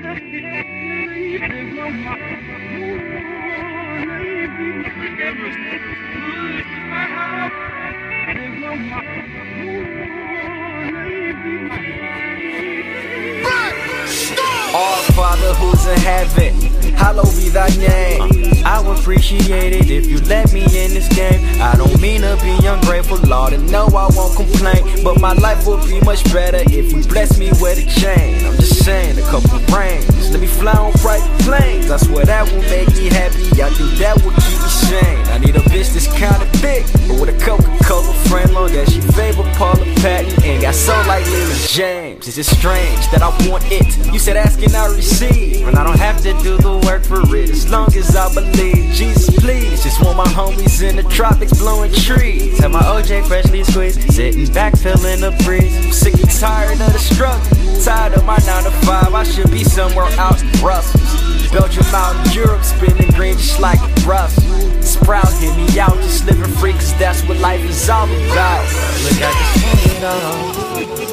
Our Father who's in heaven, hallowed be thy name. I would appreciate it if you let me in this game. I don't mean to be ungrateful, Lord, and no, I won't complain, but my life would be much better if you bless me with a chain. I'm just saying, a couple rings, let me fly on private planes. I swear that will make me happy, I think that will keep me sane. I need a bitch that's kinda thick, but with a Coca-Cola friend, long as she favor Paula Patton and got soul like Lily James. It's just strange that I want it. You said ask and I receive, and I don't have to do the work for it as long as I believe. Jesus please, just want my homies in the tropics blowing trees. Have my OJ freshly squeezed, sitting back feeling the breeze. I'm sick and tired of the struggle, tired of my 9 to 5. I should be somewhere out in Brussels, Belgium out in Europe, spinning green just like a Brussels. Sprout, hit me out, just living free, cause that's what life is all about. Look, I just want it all.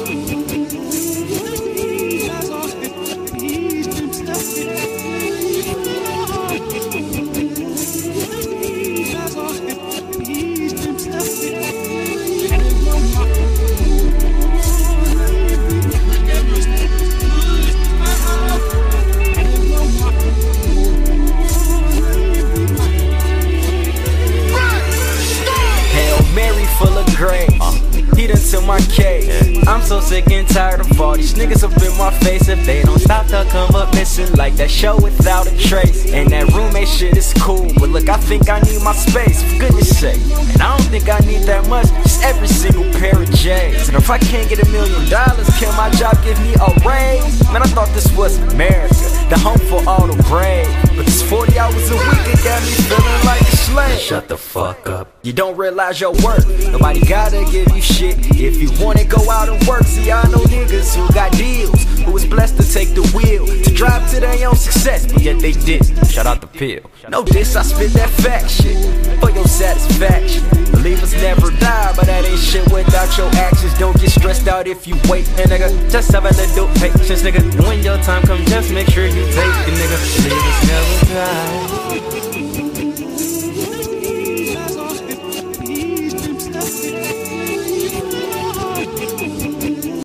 Heat into my cave. I'm so sick and tired of all these niggas up in my face. If they don't stop, they'll come up missing like that show without a trace. And that roommate shit is cool, but look, I think I need my space, for goodness sake. And I don't think I need that much, just every single pair of J's. And if I can't get $1 million, can my job give me a raise? Man, I thought this was America, the home for all the brave. But this 40 hours a week, it got me feeling like a slave. Shut the fuck up. You don't realize your worth. Nobody gotta give you shit. If you wanna go out and work, see I know niggas who got deals, who was blessed to take the wheel, to drive to their own success, but yet they didn't. Shout out the pill. No diss, I spit that fact shit for your satisfaction. Believers never die, but that ain't shit without your actions. Don't get stressed out if you wait, and nigga, just have a little patience, nigga. And when your time comes, just make sure you take